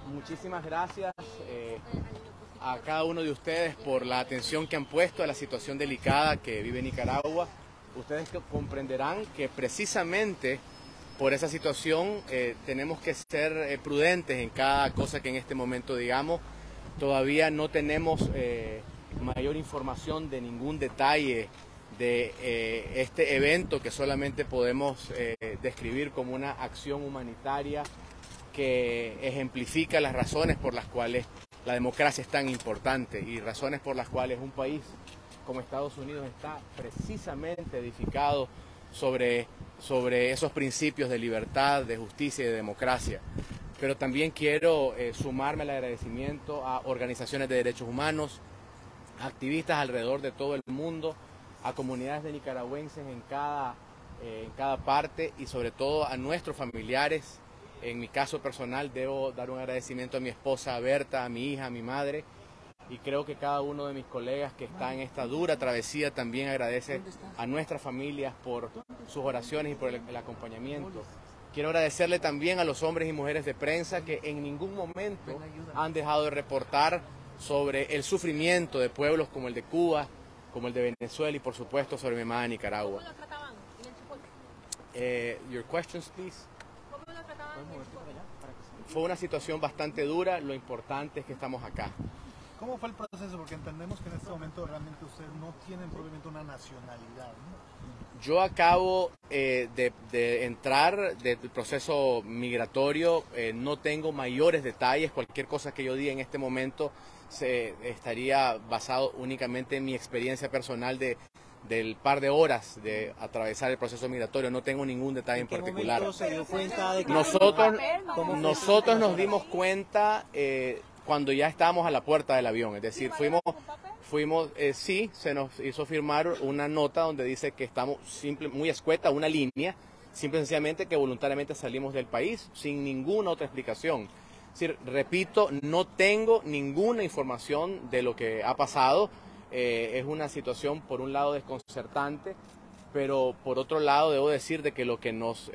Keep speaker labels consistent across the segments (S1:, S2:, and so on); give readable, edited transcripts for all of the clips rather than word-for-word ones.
S1: muchísimas gracias a cada uno de ustedes por la atención que han puesto a la situación delicada que vive Nicaragua. Ustedes comprenderán que precisamente por esa situación tenemos que ser prudentes en cada cosa que en este momento digamos. Todavía no tenemos mayor información de ningún detalle de este evento que solamente podemos describir como una acción humanitaria que ejemplifica las razones por las cuales la democracia es tan importante y razones por las cuales un país como Estados Unidos está precisamente edificado sobre esos principios de libertad, de justicia y de democracia. Pero también quiero sumarme al agradecimiento a organizaciones de derechos humanos, a activistas alrededor de todo el mundo, a comunidades de nicaragüenses en cada parte y sobre todo a nuestros familiares. En mi caso personal debo dar un agradecimiento a mi esposa Berta, a mi hija, a mi madre, y creo que cada uno de mis colegas que está en esta dura travesía también agradece a nuestras familias por sus oraciones y por el acompañamiento. Quiero agradecerle también a los hombres y mujeres de prensa que en ningún momento han dejado de reportar sobre el sufrimiento de pueblos como el de Cuba, como el de Venezuela y por supuesto sobre mi amada Nicaragua.
S2: ¿Cómo lo trataban en el Chipotle?
S1: Your questions, please.
S2: ¿Cómo lo trataban en el Chipotle?
S1: Fue una situación bastante dura, lo importante es que estamos acá.
S3: ¿Cómo fue el proceso? Porque entendemos que en este momento realmente ustedes no tienen probablemente una nacionalidad, ¿no?
S1: Yo acabo de entrar del proceso migratorio, no tengo mayores detalles, cualquier cosa que yo diga en este momento estaría basado únicamente en mi experiencia personal del par de horas de atravesar el proceso migratorio, no tengo ningún detalle en particular.
S4: ¿En qué momento se dio cuenta de que
S1: Nosotros nos dimos cuenta cuando ya estábamos a la puerta del avión, es decir, sí, se nos hizo firmar una nota donde dice que estamos muy escueta, una línea, simple y sencillamente que voluntariamente salimos del país sin ninguna otra explicación. Es decir, repito, no tengo ninguna información de lo que ha pasado, es una situación por un lado desconcertante, pero por otro lado debo decir de que lo que nos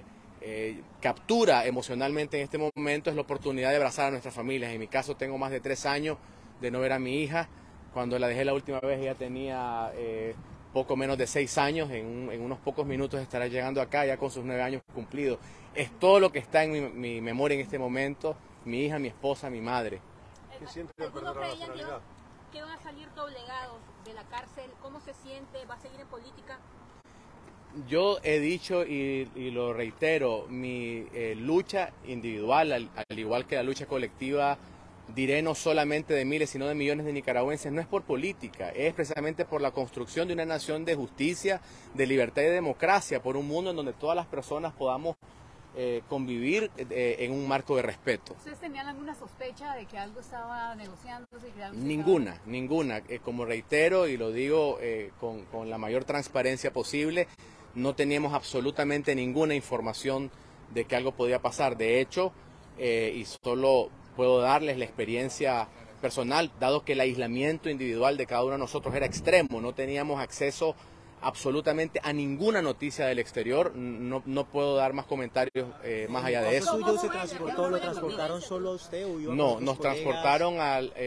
S1: captura emocionalmente en este momento es la oportunidad de abrazar a nuestras familias. En mi caso tengo más de 3 años de no ver a mi hija. Cuando la dejé la última vez ella tenía poco menos de 6 años, en unos pocos minutos estará llegando acá ya con sus 9 años cumplidos. Es todo lo que está en mi memoria en este momento, mi hija, mi esposa, mi madre.
S2: ¿Qué siente al perder la nacionalidad? Que van a salir doblegados de la cárcel, ¿cómo se siente? ¿Va a seguir en política?
S1: Yo he dicho y lo reitero, mi lucha individual, al igual que la lucha colectiva, diré no solamente de miles, sino de millones de nicaragüenses, no es por política, es precisamente por la construcción de una nación de justicia, de libertad y de democracia, por un mundo en donde todas las personas podamos convivir en un marco de respeto.
S5: ¿Ustedes tenían alguna sospecha de que algo estaba negociándose?
S1: Ninguna. Como reitero y lo digo con la mayor transparencia posible, no teníamos absolutamente ninguna información de que algo podía pasar. De hecho, y solo puedo darles la experiencia personal, dado que el aislamiento individual de cada uno de nosotros era extremo, no teníamos acceso absolutamente a ninguna noticia del exterior, no puedo dar más comentarios más allá de eso.
S4: ¿Suyo se transportó, lo transportaron solo a usted o iban
S1: No,
S4: con
S1: nos
S4: sus colegas?
S1: transportaron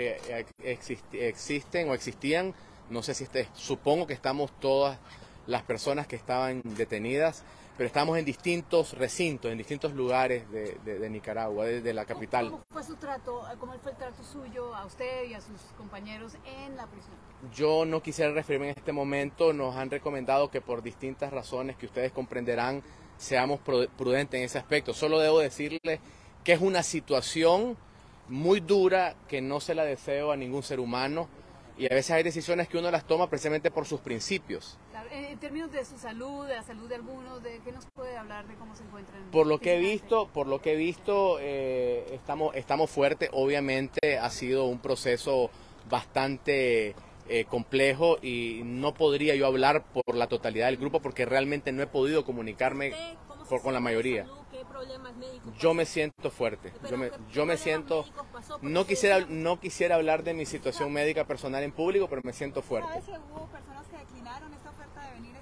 S1: existían, no sé si supongo que estamos todas las personas que estaban detenidas, pero estamos en distintos recintos, en distintos lugares de Nicaragua, de la capital.
S5: ¿Cómo fue su trato, cómo fue el trato suyo a usted y a sus compañeros en la prisión?
S1: Yo no quisiera referirme en este momento, nos han recomendado que por distintas razones que ustedes comprenderán, seamos prudentes en ese aspecto. Solo debo decirles que es una situación muy dura que no se la deseo a ningún ser humano y a veces hay decisiones que uno las toma precisamente por sus principios.
S5: Claro, en términos de su salud, de la salud de algunos, ¿de qué nos puede hablar de cómo se encuentran?
S1: Por lo que he visto, estamos fuertes. Obviamente ha sido un proceso bastante complejo y no podría yo hablar por la totalidad del grupo porque realmente no he podido comunicarme con la mayoría.
S2: ¿Qué problemas médicos?
S1: Yo me siento fuerte, yo me siento, no quisiera hablar de mi situación médica personal en público, pero me siento fuerte.
S6: ¿Sabes si hubo personas que declinaron esta oferta de venir a Estados Unidos?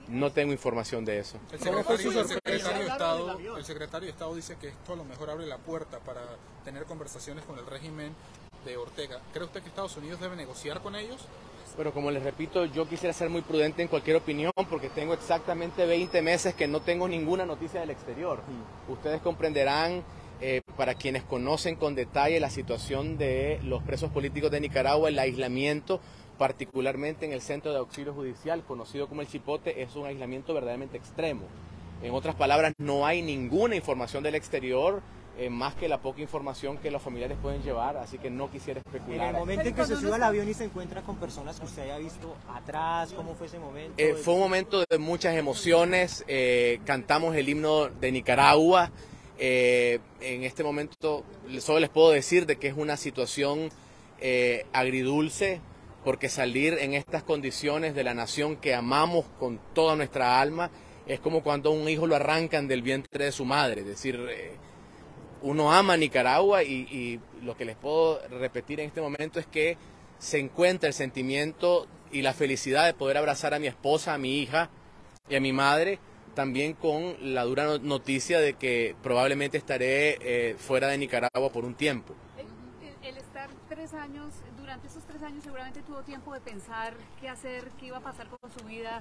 S1: no tengo información de eso.
S6: El secretario de Estado dice que esto a lo mejor abre la puerta para tener conversaciones con el régimen de Ortega. ¿Cree usted que Estados Unidos debe negociar con ellos?
S1: Bueno, como les repito, yo quisiera ser muy prudente en cualquier opinión porque tengo exactamente 20 meses que no tengo ninguna noticia del exterior. Ustedes comprenderán, para quienes conocen con detalle la situación de los presos políticos de Nicaragua, el aislamiento, particularmente en el Centro de Auxilio Judicial, conocido como el Chipote, es un aislamiento verdaderamente extremo. En otras palabras, no hay ninguna información del exterior, más que la poca información que los familiares pueden llevar, así que no quisiera especular.
S4: En el momento en que se sube al avión y se encuentra con personas que usted haya visto atrás, ¿cómo fue ese momento?
S1: Fue un momento de muchas emociones, cantamos el himno de Nicaragua. En este momento solo les puedo decir de que es una situación agridulce, porque salir en estas condiciones de la nación que amamos con toda nuestra alma es como cuando a un hijo lo arrancan del vientre de su madre. Es decir, uno ama Nicaragua y lo que les puedo repetir en este momento es que se encuentra el sentimiento y la felicidad de poder abrazar a mi esposa, a mi hija y a mi madre, también con la dura noticia de que probablemente estaré fuera de Nicaragua por un tiempo.
S5: El estar 3 años, durante esos 3 años seguramente tuvo tiempo de pensar qué hacer, qué iba a pasar con su vida.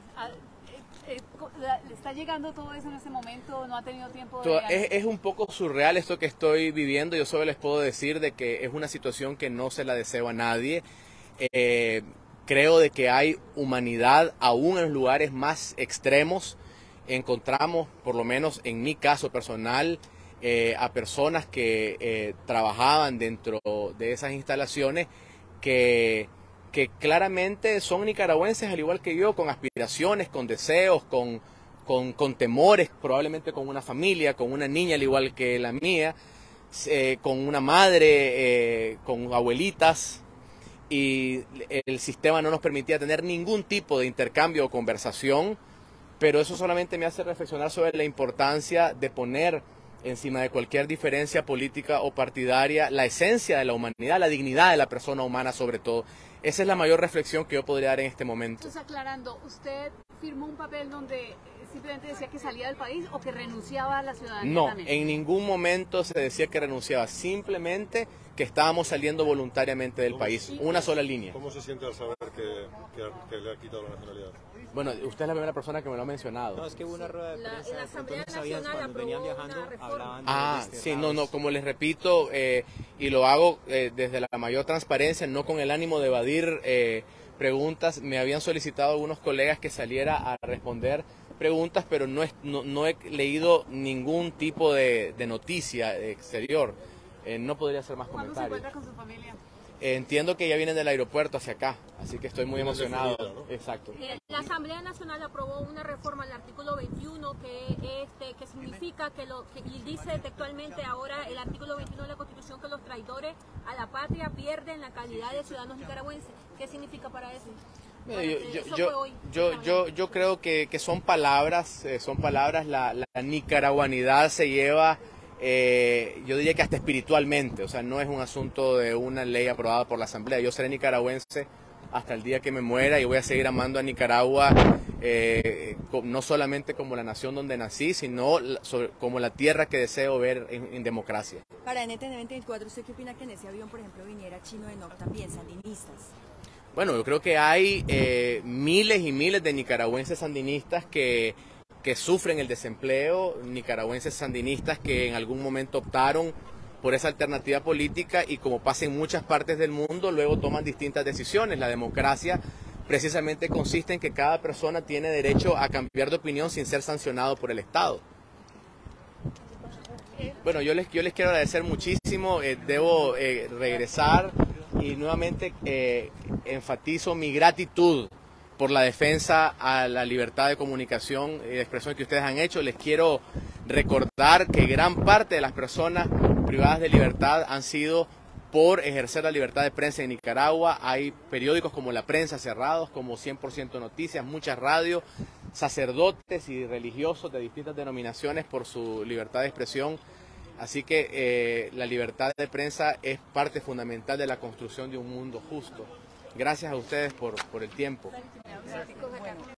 S5: ¿Le está llegando todo eso en este momento? ¿No ha tenido tiempo de...?
S1: Es un poco surreal esto que estoy viviendo. Yo solo les puedo decir de que es una situación que no se la deseo a nadie. Creo de que hay humanidad aún en los lugares más extremos. Encontramos, por lo menos en mi caso personal, a personas que trabajaban dentro de esas instalaciones que claramente son nicaragüenses al igual que yo, con aspiraciones, con deseos, con temores, probablemente con una familia, con una niña al igual que la mía, con una madre, con abuelitas, y el sistema no nos permitía tener ningún tipo de intercambio o conversación, pero eso solamente me hace reflexionar sobre la importancia de poner encima de cualquier diferencia política o partidaria la esencia de la humanidad, la dignidad de la persona humana sobre todo. Esa es la mayor reflexión que yo podría dar en este momento.
S5: Entonces, aclarando, ¿usted firmó un papel donde simplemente decía que salía del país o que renunciaba a la ciudadanía?
S1: No,
S5: también?
S1: en ningún momento se decía que renunciaba, simplemente que estábamos saliendo voluntariamente del país, una sola línea.
S7: ¿Cómo se siente al saber que le ha quitado la nacionalidad?
S1: Bueno, usted es la primera persona que me lo ha mencionado.
S4: No, es que hubo una rueda de prensa.
S2: La Asamblea
S4: Entonces, ¿sabías
S2: Nacional
S4: cuando venían
S2: aprobó
S4: viajando,
S2: una reforma.
S4: hablaban de
S1: Ah,
S4: los
S1: sí, no, como les repito, y lo hago desde la mayor transparencia, no con el ánimo de evadir preguntas. Me habían solicitado algunos colegas que saliera a responder preguntas, pero no he leído ningún tipo de noticia exterior. No podría hacer más
S5: ¿Cuándo se
S1: comentarios.
S5: encuentra con su familia?
S1: Entiendo que ya vienen del aeropuerto hacia acá, así que estoy muy
S7: Vienen de
S1: emocionado.
S7: Florida, ¿no?
S1: Exacto.
S2: La Asamblea Nacional aprobó una reforma al artículo 21 que significa y dice textualmente ahora el artículo 21 de la Constitución que los traidores a la patria pierden la calidad de ciudadanos nicaragüenses. ¿Qué significa para eso?
S1: Yo creo que son palabras, la nicaraguanidad se lleva, yo diría que hasta espiritualmente, o sea, no es un asunto de una ley aprobada por la Asamblea. Yo seré nicaragüense hasta el día que me muera y voy a seguir amando a Nicaragua, no solamente como la nación donde nací, sino como la tierra que deseo ver en democracia.
S8: Para NTN 24, ¿usted qué opina que en ese avión, por ejemplo, viniera Chino de Enoc también, sandinistas?
S1: Bueno, yo creo que hay miles y miles de nicaragüenses sandinistas que sufren el desempleo, nicaragüenses sandinistas que en algún momento optaron por esa alternativa política y, como pasa en muchas partes del mundo, luego toman distintas decisiones. La democracia precisamente consiste en que cada persona tiene derecho a cambiar de opinión sin ser sancionado por el Estado. Bueno, yo les quiero agradecer muchísimo, debo regresar y nuevamente enfatizo mi gratitud por la defensa a la libertad de comunicación y de expresión que ustedes han hecho. Les quiero recordar que gran parte de las personas privadas de libertad han sido por ejercer la libertad de prensa en Nicaragua. Hay periódicos como La Prensa cerrados, como 100% Noticias, muchas radios, sacerdotes y religiosos de distintas denominaciones por su libertad de expresión. Así que la libertad de prensa es parte fundamental de la construcción de un mundo justo. Gracias a ustedes por el tiempo.
S5: Bueno.